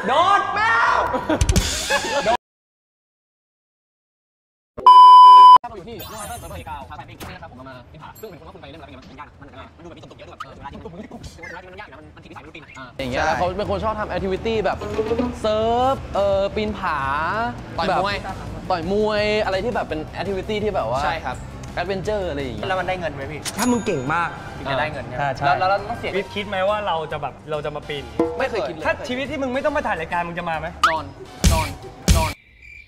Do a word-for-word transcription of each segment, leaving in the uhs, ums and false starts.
โดดแมวเราอยู่ที่เรื่องอะไรเปิดเผยกาวพาไปเป็นนะครับผมมาเป็นผ่าซึ่งเป็นคนว่าคุณไปเรื่องอะไรมันยากมันมันดูแบบมีสมตุกเยอะด้วยแบบเวลาที่มันเป็นเวลาที่มันยากนะมันมันทีวิสัยรูทีนอย่างเงี้ยเขาเป็นคนชอบทำแอคทิวิตี้แบบเซิร์ฟเออปีนผาต่อยมวยต่อยมวยอะไรที่แบบเป็นแอคทิวิตี้ที่แบบว่าใช่ครับแอดเวนเจอร์อะไรอย่างเงี้ยแล้วมันได้เงินไหมพี่ถ้ามึงเก่งมากจะได้เงินใช่แล้วเราต้องเสียคิดไหมว่าเราจะแบบเราจะมาปีนไม่เคยคิดเลยถ้าชีวิตที่มึงไม่ต้องมาถ่ายรายการมึงจะมาไหมนอนนอนนอน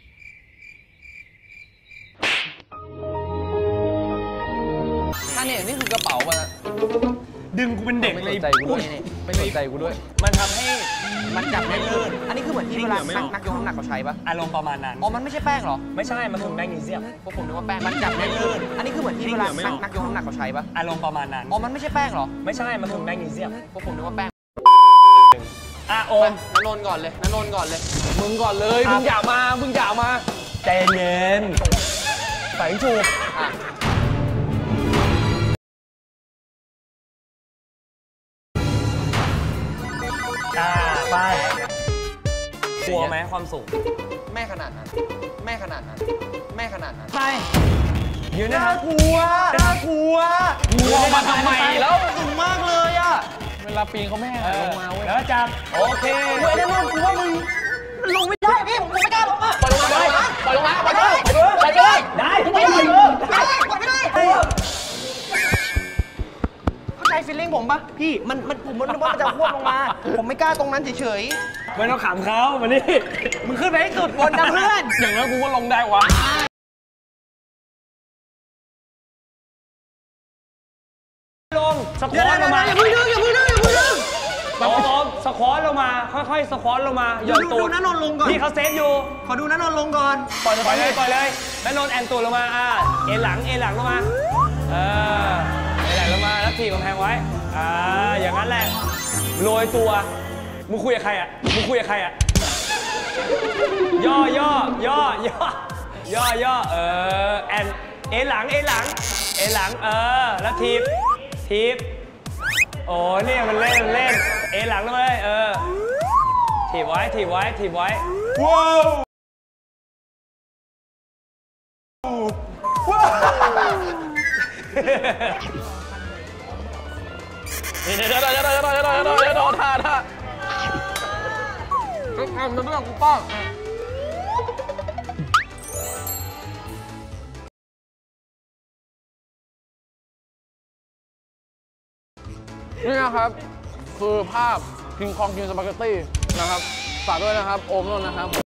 ถ้าเนี่ยนี่คือกระเป๋าป่ะดึงกูเป็นเด็กเลยใจกูด้วยไม่สนใจกูด้วยมันทำให้มันจับไม่ลื่นอันนี้คือเหมือนที่เวลานักยกน้ำหนักเขาใช้ปะอารมณ์ประมาณนั้นอ๋อมันไม่ใช่แป้งหรอไม่ใช่มันคือแมกนีเซียมพวกผมนึกว่าแป้งมันจับไม่ลื่นอันนี้คือเหมือนที่เวลานักยกน้ำหนักเขาใช้ปะอารมณ์ประมาณนั้นอ๋อมันไม่ใช่แป้งหรอไม่ใช่มันคือแมกนีเซียมพวกผมนึกว่าแป้งอ่ะโอมนนนก่อนเลยนนก่อนเลยมึงก่อนเลยมึงอย่ามามึงอย่ามาใจเย็นใส่ถูกอ่าไปกลัวไหมความสูงไม่ขนาดนั้นไม่ขนาดนั้นไม่ขนาดนั้นไปยืนนะครับกลัวน่ากลัวกลัวมาทำไมแล้วสูงมากเลยอ่ะเวลาปีนเขาไม่ให้ลงมาเว้ยแล้วจับโอเคเว้ยแน่นอนกูว่ามึงลงไม่ได้พี่ผมไม่กล้าลงอ่ะปล่อยลงมาเลยปล่อยลงมาปล่อยเลยปล่อยเลยได้ปล่อยเลยได้ปล่อยไม่ได้เข้าใจฟีลลิ่งผมปะพี่มันมันผมมันว่ามันจะควบลงมาผมไม่กล้าตรงนั้นเฉยๆไม่ต้องขำเขามานี่มึงขึ้นไปให้สุดบนนะเพื่อนอย่างนั้นกูก็ลงได้วะลงสควอตลงมาอย่าพึ่งดึงอย่าพึ่งดึงอย่าพึ่งดึงมาพร้อมสควอตลงมาค่อยๆสควอตลงมาหย่อนตูดดูน้านนลงก่อนพี่เขาเซฟอยู่ขอดูน้านนลงก่อนปล่อยปล่อยเลยปล่อยเลยน้านนแอนตูดลงมาอ่าเอ็นหลังเอ็นหลังลงมาเออเอ็นหลังลงมาแล้วถีบกำแพงไว้อ่าอย่างนั้นแหละโรยตัวมึงคุยกับใครอ่ะมึงคุยกับใครอ่ะย่อย่อย่อย่อย่อย่อเออแอนเอ็นหลังเอ็นหลังเอ็นหลังเออแล้วทีบทีบโอ้เนี่ยมันเล่นเล่นเอ็นหลังเลยเออถีบไว้ถีบไว้ถีบไว้ว้าวเดี๋ยวเดี๋ยวเดี๋ยวเดี๋ยวเดี๋ยวเดี๋ยวเดี๋ยวเดี๋ยวเดี๋ยวท่าท่าต้องทำเป็นเรื่องกูป้องนี่นะครับคือภาพคิงคองกินสปาเกตตี้นะครับฝากด้วยนะครับโอมนนท์นะครับ